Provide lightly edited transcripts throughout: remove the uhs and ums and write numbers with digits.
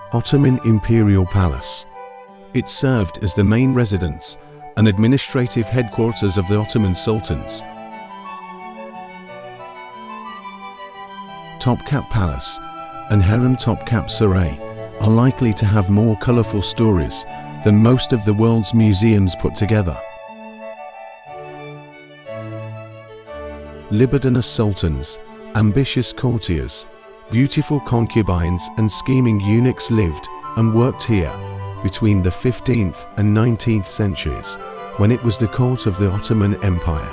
Ottoman Imperial Palace. It served as the main residence and administrative headquarters of the Ottoman Sultans. Topkapı Palace and Harem Topkapı Saray are likely to have more colorful stories than most of the world's museums put together. Libidinous sultans, ambitious courtiers, beautiful concubines and scheming eunuchs lived and worked here between the 15th and 19th centuries, when it was the court of the Ottoman Empire.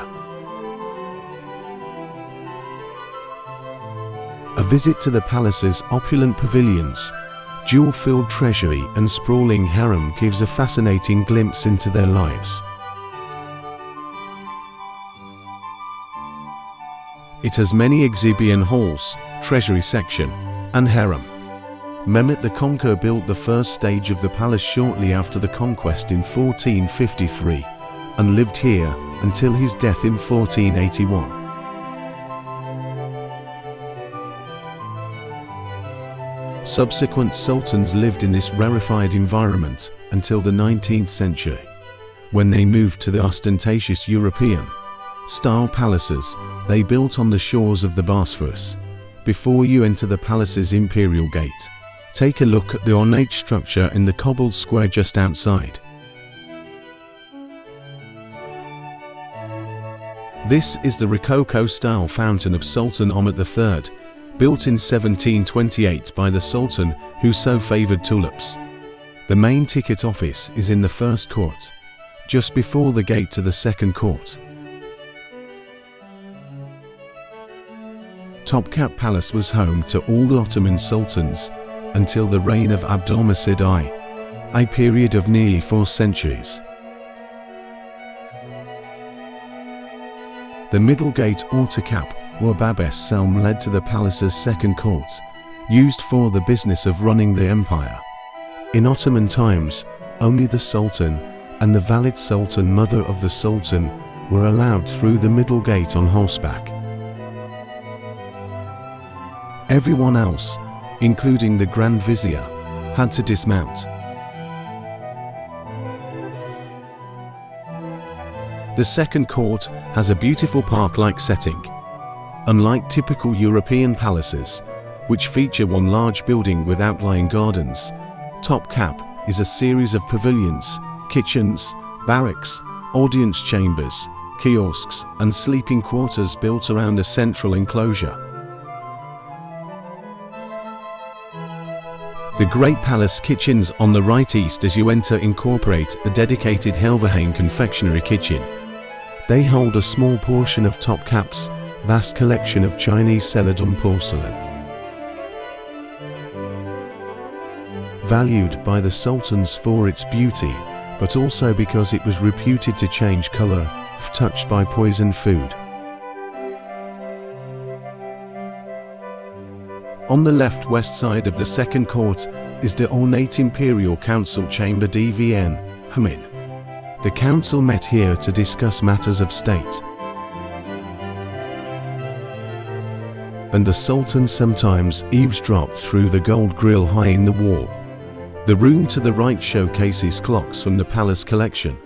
A visit to the palace's opulent pavilions, jewel-filled treasury and sprawling harem gives a fascinating glimpse into their lives. It has many exhibition halls, treasury section, and harem. Mehmed the Conqueror built the first stage of the palace shortly after the conquest in 1453 and lived here until his death in 1481. Subsequent sultans lived in this rarefied environment until the 19th century, when they moved to the ostentatious European-style palaces they built on the shores of the Bosphorus. Before you enter the palace's imperial gate, take a look at the ornate structure in the cobbled square just outside. This is the Rococo-style fountain of Sultan Ahmed III, built in 1728 by the Sultan who so favoured tulips. The main ticket office is in the first court, just before the gate to the second court. Topkapı Palace was home to all the Ottoman sultans until the reign of Abdülmecid I, a period of nearly 4 centuries. The middle gate or Topkapı or Babes Selm led to the palace's second court, used for the business of running the empire. In Ottoman times, only the Sultan and the Valide Sultan, mother of the Sultan, were allowed through the middle gate on horseback. Everyone else, including the Grand Vizier, had to dismount. The second court has a beautiful park-like setting. Unlike typical European palaces, which feature one large building with outlying gardens, Topkapı is a series of pavilions, kitchens, barracks, audience chambers, kiosks, and sleeping quarters built around a central enclosure. The Great Palace kitchens on the right east as you enter incorporate a dedicated Helverheim confectionery kitchen. They hold a small portion of Topkapı's vast collection of Chinese Celadon porcelain. Valued by the sultans for its beauty, but also because it was reputed to change color if touched by poisoned food. On the left west side of the second court is the ornate Imperial Council Chamber Divan-i Humayun. The council met here to discuss matters of state. And the Sultan sometimes eavesdropped through the gold grille high in the wall. The room to the right showcases clocks from the palace collection.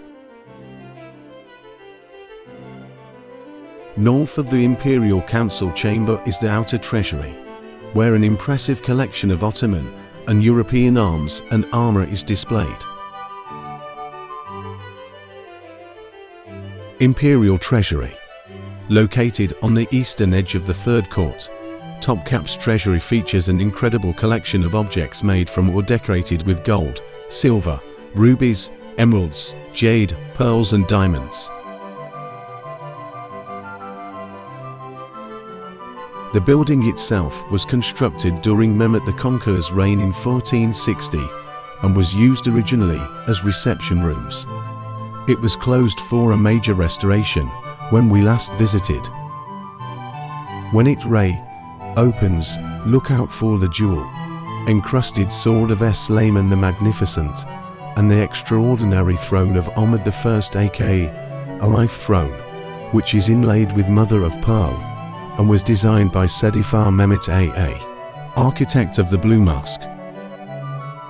North of the Imperial Council Chamber is the outer treasury, where an impressive collection of Ottoman and European arms and armor is displayed. Imperial Treasury. Located on the eastern edge of the third court, Topkapı's treasury features an incredible collection of objects made from or decorated with gold, silver, rubies, emeralds, jade, pearls and diamonds. The building itself was constructed during Mehmed the Conqueror's reign in 1460 and was used originally as reception rooms. It was closed for a major restoration when we last visited. When it opens, look out for the jewel-encrusted sword of Suleiman the Magnificent and the extraordinary throne of Ahmed I, aka a life throne, which is inlaid with mother of pearl and was designed by Sedifar Mehmet AA, architect of the Blue Mosque.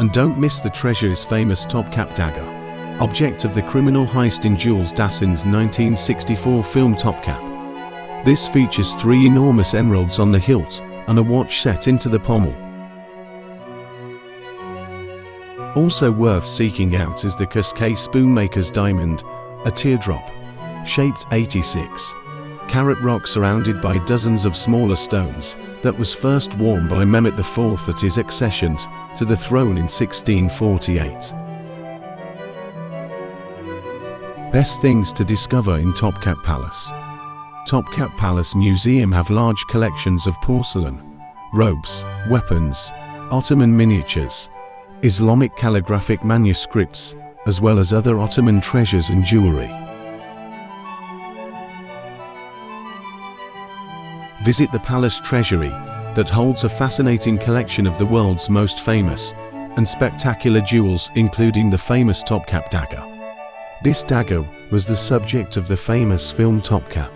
And don't miss the treasure's famous Topkapı dagger, object of the criminal heist in Jules Dassin's 1964 film Topkapı. This features 3 enormous emeralds on the hilt and a watch set into the pommel. Also worth seeking out is the Kasikci Spoonmaker's diamond, a teardrop-shaped 86-carat rock surrounded by dozens of smaller stones, that was first worn by Mehmed IV at his accession to the throne in 1648. Best things to discover in Topkapı Palace. Topkapı Palace Museum have large collections of porcelain, robes, weapons, Ottoman miniatures, Islamic calligraphic manuscripts, as well as other Ottoman treasures and jewelry. Visit the palace treasury that holds a fascinating collection of the world's most famous and spectacular jewels, including the famous Topkapı dagger. This dagger was the subject of the famous film Topkapı.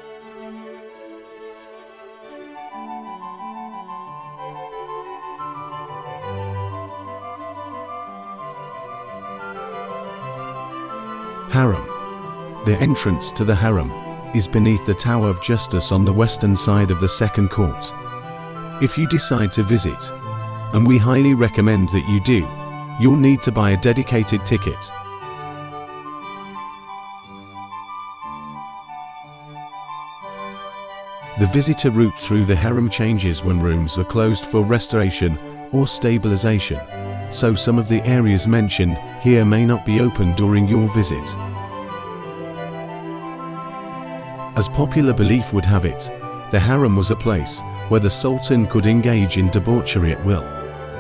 Harem. The entrance to the harem is beneath the Tower of Justice on the western side of the second court. If you decide to visit, and we highly recommend that you do, you'll need to buy a dedicated ticket. The visitor route through the harem changes when rooms are closed for restoration or stabilization, so some of the areas mentioned here may not be open during your visit. As popular belief would have it, the harem was a place where the Sultan could engage in debauchery at will.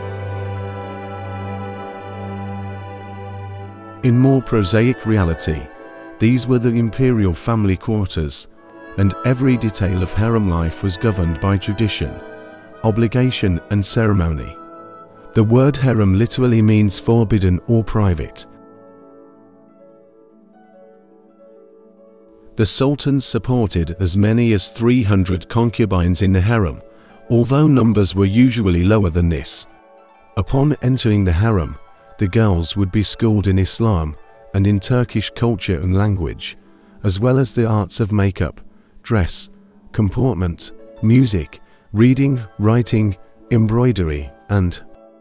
In more prosaic reality, these were the imperial family quarters, and every detail of harem life was governed by tradition, obligation and ceremony. The word harem literally means forbidden or private. The sultans supported as many as 300 concubines in the harem, although numbers were usually lower than this. Upon entering the harem, the girls would be schooled in Islam and in Turkish culture and language, as well as the arts of makeup, dress, comportment, music, reading, writing, embroidery, and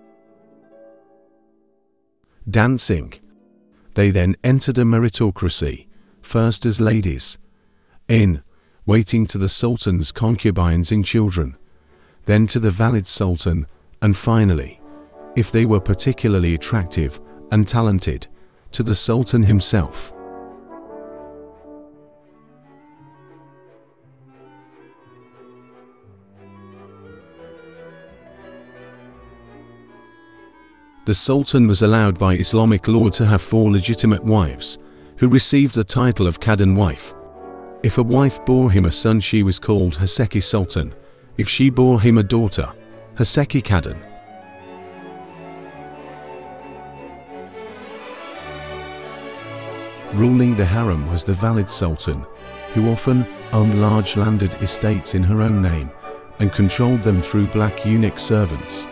dancing. They then entered a meritocracy, first as ladies in waiting to the sultan's concubines and children, then to the valid sultan, and finally, if they were particularly attractive and talented, to the sultan himself. The sultan was allowed by Islamic law to have 4 legitimate wives, who received the title of Kadın wife. If a wife bore him a son, she was called Haseki Sultan. If she bore him a daughter, Haseki Kadın. Ruling the harem was the valid sultan, who often owned large landed estates in her own name and controlled them through black eunuch servants.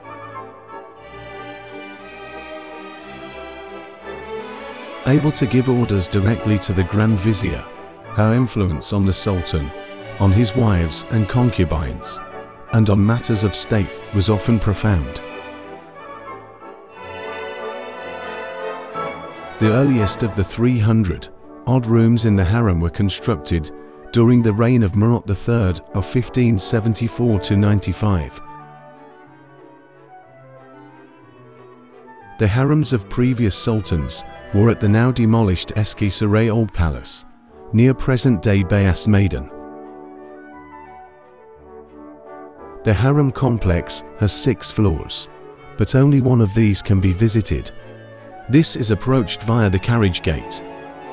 Able to give orders directly to the Grand Vizier, her influence on the Sultan, on his wives and concubines, and on matters of state was often profound. The earliest of the 300-odd rooms in the harem were constructed during the reign of Murad III of 1574 to 95. The harems of previous sultans were at the now demolished Eski Saray Old Palace, near present-day Beyaz Meydan. The harem complex has 6 floors, but only one of these can be visited. This is approached via the carriage gate.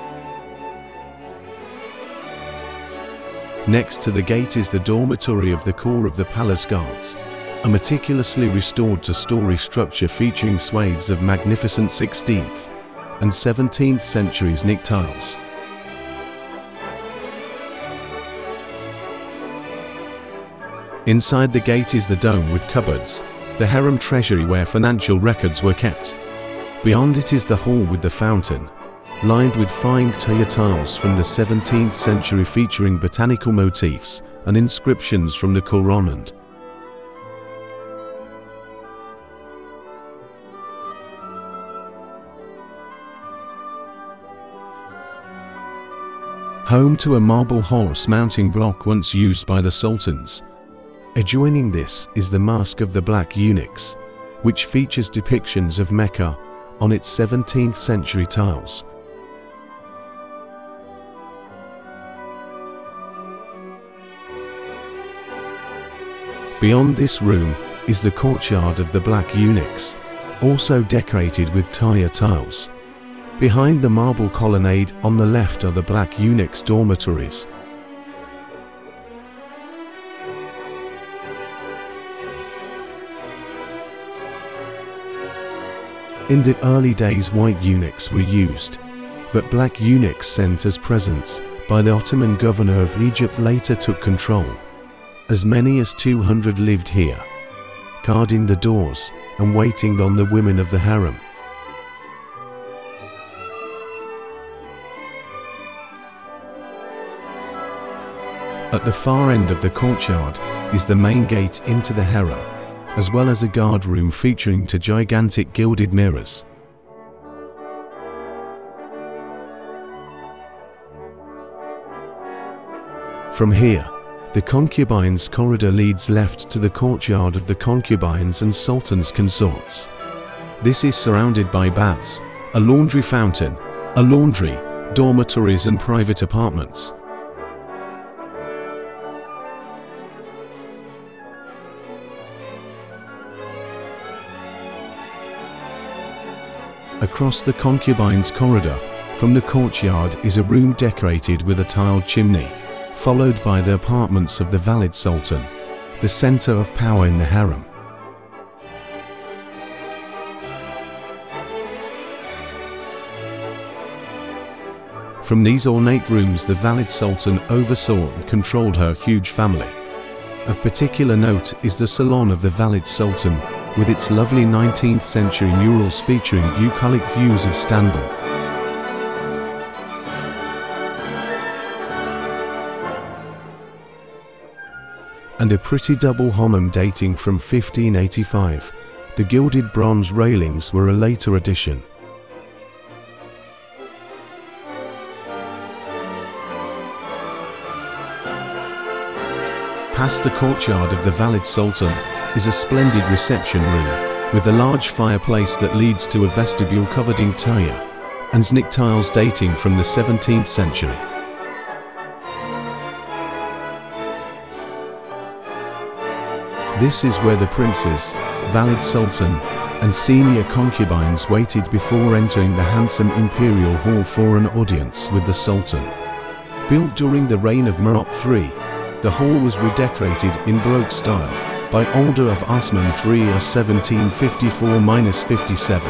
Next to the gate is the dormitory of the Corps of the Palace Guards, a meticulously restored two-story structure featuring swathes of magnificent 16th and 17th centuries nick tiles. Inside the gate is the dome with cupboards, the harem treasury where financial records were kept. Beyond it is the hall with the fountain, lined with fine Taya tiles from the 17th century featuring botanical motifs and inscriptions from the Quran. Home to a marble horse mounting block once used by the sultans. Adjoining this is the Mosque of the Black Eunuchs, which features depictions of Mecca on its 17th century tiles. Beyond this room is the courtyard of the Black Eunuchs, also decorated with Taya tiles. Behind the marble colonnade on the left are the Black Eunuchs' dormitories. In the early days white eunuchs were used, but black eunuchs sent as presents by the Ottoman governor of Egypt later took control. As many as 200 lived here, guarding the doors and waiting on the women of the harem. At the far end of the courtyard is the main gate into the harem, as well as a guard room featuring two gigantic gilded mirrors. From here, the concubines' corridor leads left to the courtyard of the concubines and sultan's consorts. This is surrounded by baths, a laundry fountain, a laundry, dormitories and private apartments. Across the concubines' corridor, from the courtyard is a room decorated with a tiled chimney, followed by the apartments of the Valide Sultan, the center of power in the harem. From these ornate rooms the Valide Sultan oversaw and controlled her huge family. Of particular note is the salon of the Valide Sultan, with its lovely 19th century murals featuring bucolic views of Istanbul. And a pretty double HURREM dating from 1585. The gilded bronze railings were a later addition. Past the courtyard of the Valide Sultan is a splendid reception room, with a large fireplace that leads to a vestibule covered in Taya and Znik tiles dating from the 17th century. This is where the princes, Valide Sultan and senior concubines waited before entering the handsome imperial hall for an audience with the Sultan. Built during the reign of Murad III, the hall was redecorated in Baroque style by order of Osman III of 1754–57.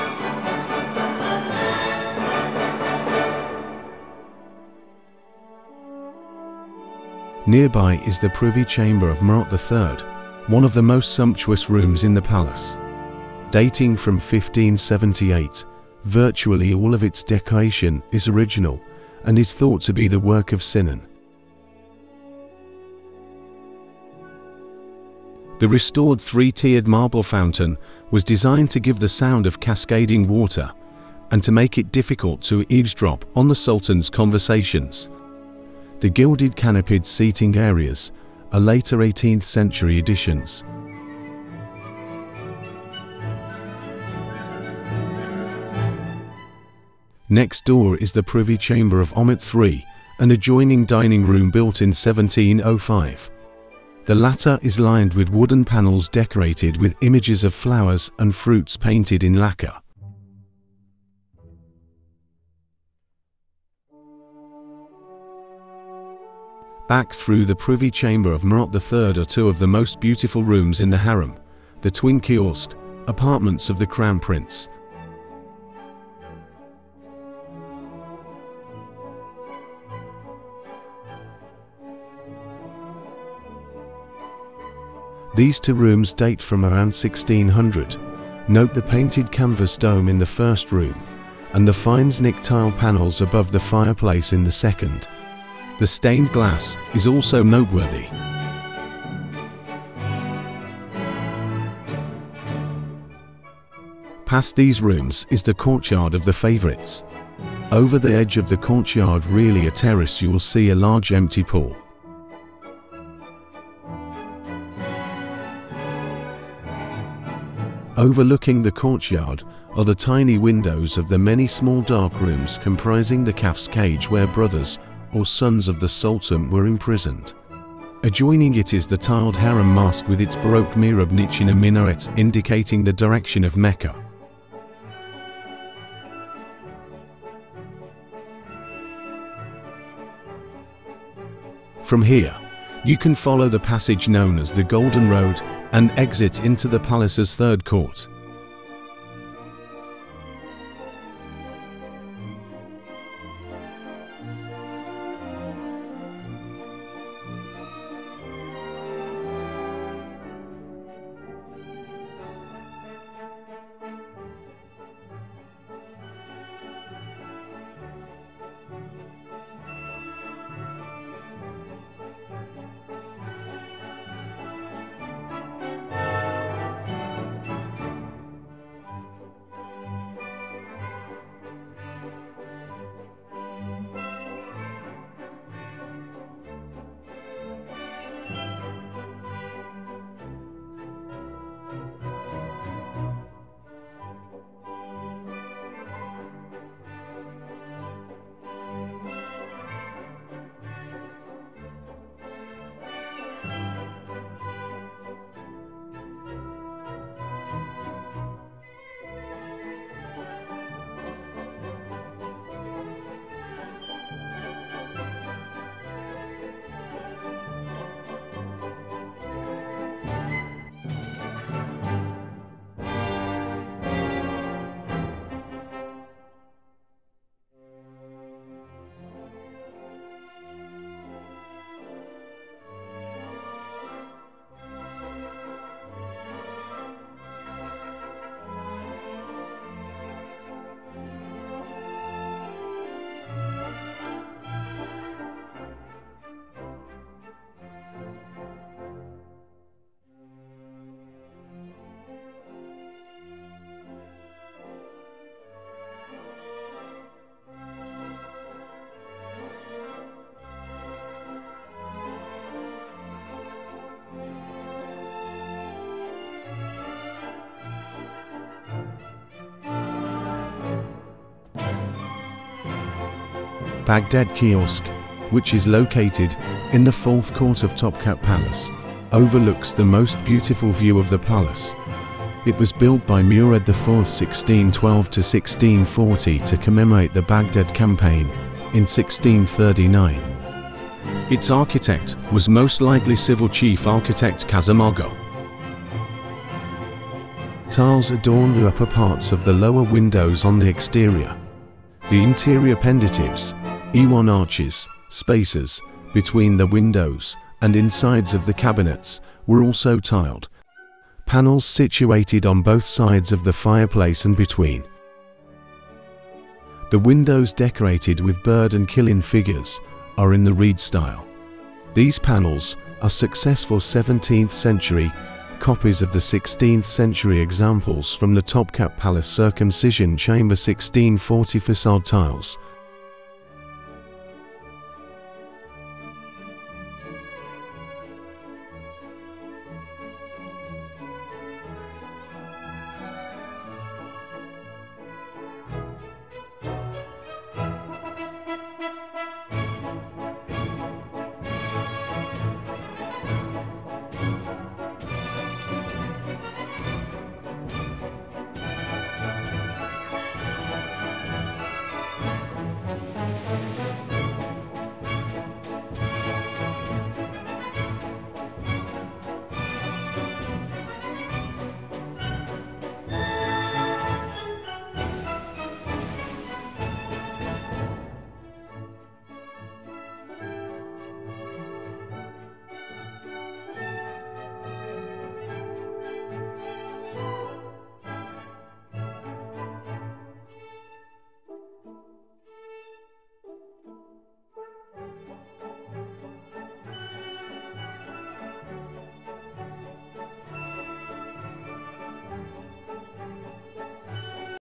Nearby is the Privy Chamber of Murad III, one of the most sumptuous rooms in the palace. Dating from 1578, virtually all of its decoration is original and is thought to be the work of Sinan. The restored three-tiered marble fountain was designed to give the sound of cascading water and to make it difficult to eavesdrop on the Sultan's conversations. The gilded canopied seating areas are later 18th century additions. Next door is the Privy Chamber of Ahmed III, an adjoining dining room built in 1705. The latter is lined with wooden panels decorated with images of flowers and fruits painted in lacquer. Back through the Privy Chamber of Murad III are two of the most beautiful rooms in the harem, the twin kiosk apartments of the Crown Prince. These two rooms date from around 1600. Note the painted canvas dome in the first room, and the fine zinc tile panels above the fireplace in the second. The stained glass is also noteworthy. Past these rooms is the courtyard of the favourites. Over the edge of the courtyard, really a terrace, you will see a large empty pool. Overlooking the courtyard are the tiny windows of the many small dark rooms comprising the calf's cage where brothers or sons of the Sultan were imprisoned. Adjoining it is the tiled harem mosque with its Baroque mihrab niche in a minaret indicating the direction of Mecca. From here, you can follow the passage known as the Golden Road and exit into the palace's third court. Baghdad Kiosk, which is located in the fourth court of Topkapı Palace, overlooks the most beautiful view of the palace. It was built by Murad IV 1612 to 1640 to commemorate the Baghdad campaign in 1639. Its architect was most likely civil chief architect Kazimogo. Tiles adorn the upper parts of the lower windows on the exterior. The interior pendentives, E1 arches, spaces between the windows and insides of the cabinets were also tiled. Panels situated on both sides of the fireplace and between. The windows decorated with bird and killin figures are in the reed style. These panels are successful 17th century copies of the 16th century examples from the Topkapı Palace circumcision chamber 1640 facade tiles,